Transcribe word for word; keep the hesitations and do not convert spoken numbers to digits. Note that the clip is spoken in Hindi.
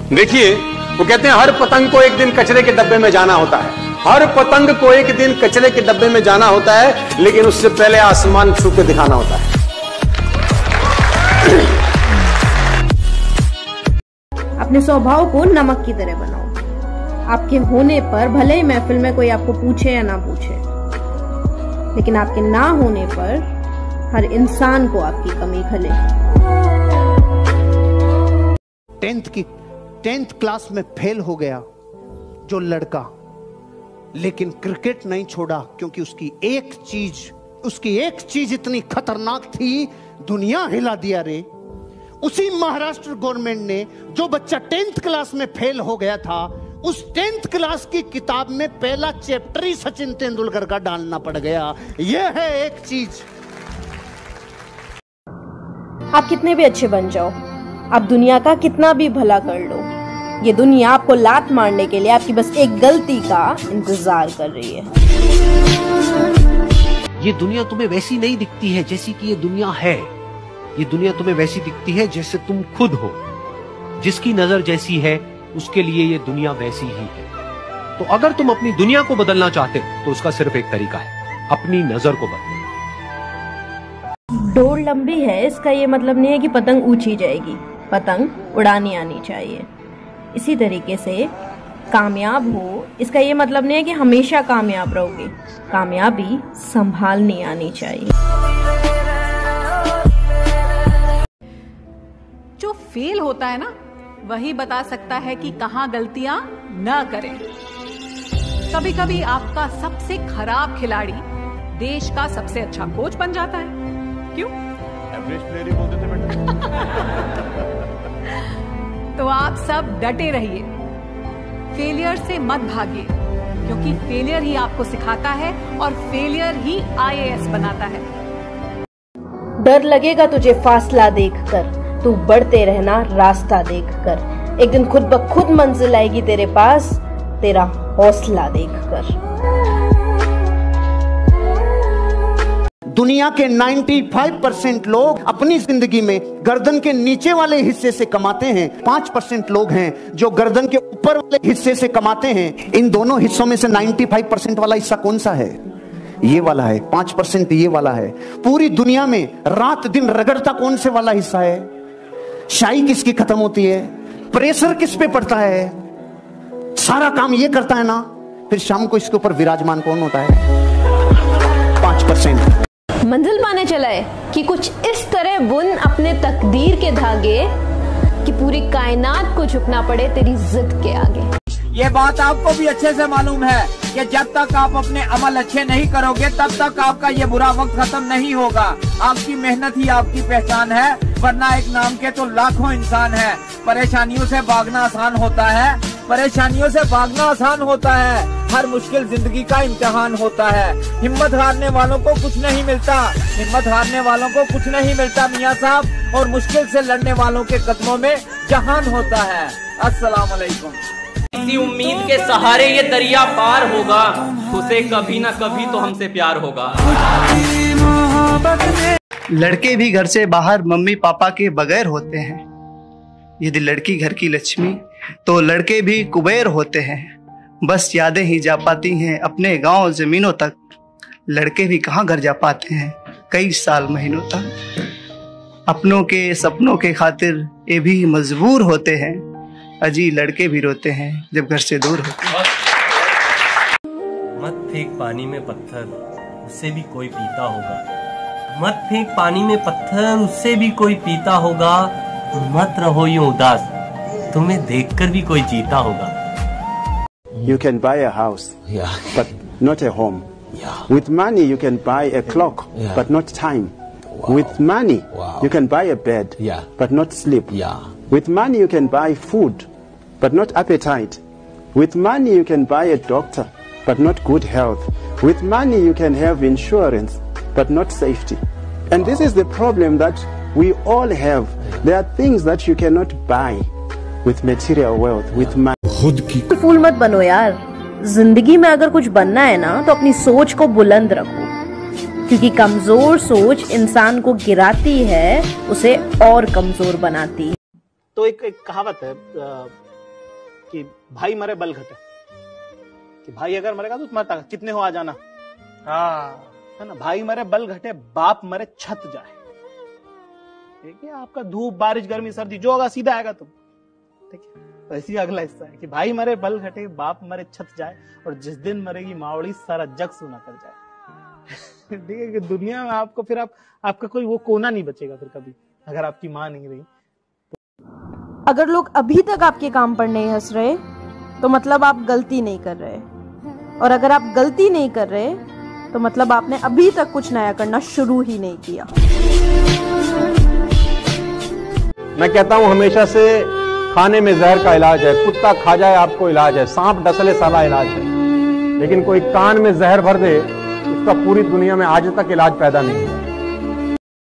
देखिए, वो कहते हैं हर पतंग को एक दिन कचरे के डब्बे में जाना होता है। हर पतंग को एक दिन कचरे के डब्बे में जाना होता है, लेकिन उससे पहले आसमान छू के दिखाना होता है। अपने स्वभाव को नमक की तरह बनाओ। आपके होने पर भले ही महफिल में कोई आपको पूछे या ना पूछे, लेकिन आपके ना होने पर हर इंसान को आपकी कमी खले। टेंथ की टेंथ क्लास में फेल हो गया जो लड़का, लेकिन क्रिकेट नहीं छोड़ा, क्योंकि उसकी एक चीज उसकी एक चीज इतनी खतरनाक थी, दुनिया हिला दिया रे। उसी महाराष्ट्र गवर्नमेंट ने जो बच्चा टेंथ क्लास में फेल हो गया था, उस टेंथ क्लास की किताब में पहला चैप्टर ही सचिन तेंदुलकर का डालना पड़ गया। यह है एक चीज। आप कितने भी अच्छे बन जाओ, आप दुनिया का कितना भी भला कर लो, ये दुनिया आपको लात मारने के लिए आपकी बस एक गलती का इंतजार कर रही है। ये दुनिया तुम्हें वैसी नहीं दिखती है जैसी कि ये दुनिया है। ये दुनिया तुम्हें वैसी दिखती है जैसे तुम खुद हो। जिसकी नजर जैसी है उसके लिए ये दुनिया वैसी ही है। तो अगर तुम अपनी दुनिया को बदलना चाहते हो तो उसका सिर्फ एक तरीका है, अपनी नजर को बदलना। डोर लंबी है, इसका ये मतलब नहीं है कि पतंग ऊंची जाएगी। पतंग उड़ानी आनी चाहिए। इसी तरीके से कामयाब हो, इसका ये मतलब नहीं है कि हमेशा कामयाब रहोगे। कामयाबी संभालनी आनी चाहिए। जो फेल होता है ना, वही बता सकता है कि कहाँ गलतियां न करें। कभी कभी आपका सबसे खराब खिलाड़ी देश का सबसे अच्छा कोच बन जाता है। क्यों? एवरेज प्लेयर ही बोलते थे बेटा। तो आप सब डटे रहिए, फेलियर से मत भागिए, क्योंकि फेलियर ही आपको सिखाता है और failure he I A S बनाता है। डर लगेगा तुझे फासला देखकर, तू बढ़ते रहना रास्ता देखकर। एक दिन खुद ब खुद मंजिल आएगी तेरे पास, तेरा हौसला देखकर। दुनिया के पचानवे परसेंट लोग अपनी जिंदगी में गर्दन के नीचे वाले हिस्से से कमाते हैं। पाँच परसेंट लोग हैं जो गर्दन के ऊपर वाले हिस्से से कमाते हैं। इन दोनों हिस्सों में से पचानवे परसेंट वाला हिस्सा कौन सा है? ये वाला है। पाँच परसेंट ये वाला है। पूरी दुनिया में रात दिन रगड़ता कौन से वाला हिस्सा है? शाई किसकी खत्म होती है? प्रेशर किस पे पड़ता है? सारा काम ये करता है ना, फिर शाम को इसके ऊपर विराजमान कौन होता है? पाँच परसेंट। मंजिल पाने चला है कि कुछ इस तरह बुन अपने तकदीर के धागे कि पूरी कायनात को झुकना पड़े तेरी जिद के आगे। ये बात आपको भी अच्छे से मालूम है कि जब तक आप अपने अमल अच्छे नहीं करोगे तब तक आपका ये बुरा वक्त खत्म नहीं होगा। आपकी मेहनत ही आपकी पहचान है, वरना एक नाम के तो लाखों इंसान हैं। परेशानियों से भागना आसान होता है, परेशानियों से भागना आसान होता है। हर मुश्किल जिंदगी का इम्तिहान होता है। हिम्मत हारने वालों को कुछ नहीं मिलता, हिम्मत हारने वालों को कुछ नहीं मिलता मियाँ साहब, और मुश्किल से लड़ने वालों के कदमों में जहान होता है। अस्सलाम वालेकुम। इसी उम्मीद के सहारे ये दरिया पार होगा, उसे कभी ना कभी तो हमसे प्यार होगा। लड़के भी घर से बाहर मम्मी पापा के बगैर होते हैं। यदि लड़की घर की लक्ष्मी तो लड़के भी कुबेर होते हैं। बस यादें ही जा पाती हैं अपने गांव जमीनों तक। लड़के भी कहाँ घर जा पाते हैं कई साल महीनों तक। अपनों के सपनों के खातिर ये भी मजबूर होते हैं। अजी लड़के भी रोते हैं जब घर से दूर होते हैं। मत फेंक पानी में पत्थर, उससे भी कोई पीता होगा। मत फेंक पानी में पत्थर, उससे भी कोई पीता होगा। मत रहो यूं उदास, तुम्हें देखकर भी कोई जीता होगा। You can buy a house, yeah, but not a home. Yeah. With money you can buy a clock, yeah, but not time. Wow. With money wow, you can buy a bed, yeah, but not sleep. Yeah. With money you can buy food, but not appetite. With money you can buy a doctor, but not good health. With money you can have insurance, but not safety. And wow, this is the problem that we all have. There are things that you cannot buy with material wealth, with money. खुद की फूल मत बनो यार। जिंदगी में अगर कुछ बनना है ना तो अपनी सोच को बुलंद रखो, क्योंकि कमजोर सोच इंसान को गिराती है, उसे और कमजोर बनाती है। तो एक, एक कहावत है, कि भाई मरे बल घटे, कि भाई अगर मरेगा तो तुम्हारा ताकत कितने हो आ जाना, हाँ है ना। भाई मरे बल घटे, बाप मरे छत जाए। ठीक है, आपका धूप बारिश गर्मी सर्दी जो होगा सीधा आएगा तुम। ठीक है, तो इसी अगला हिस्सा है कि भाई मरे बल घटे, बाप मरे छत जाए, और जिस दिन मरेगी मावड़ी सारा जग सुना कर जाए। ठीक है, कि दुनिया में आपको फिर आप आपका कोई वो कोना नहीं बचेगा फिर कभी, अगर आपकी माँ नहीं रही। अगर लोग अभी तक आपके काम पर नहीं हंस रहे तो मतलब आप गलती नहीं कर रहे, और अगर आप गलती नहीं कर रहे तो मतलब आपने अभी तक कुछ नया करना शुरू ही नहीं किया। मैं कहता हूं हमेशा से खाने में जहर का इलाज है, कुत्ता खा जाए आपको इलाज है, सांप डसले साला इलाज है, लेकिन कोई कान में जहर भर दे उसका पूरी दुनिया में आज तक इलाज पैदा नहीं हुआ।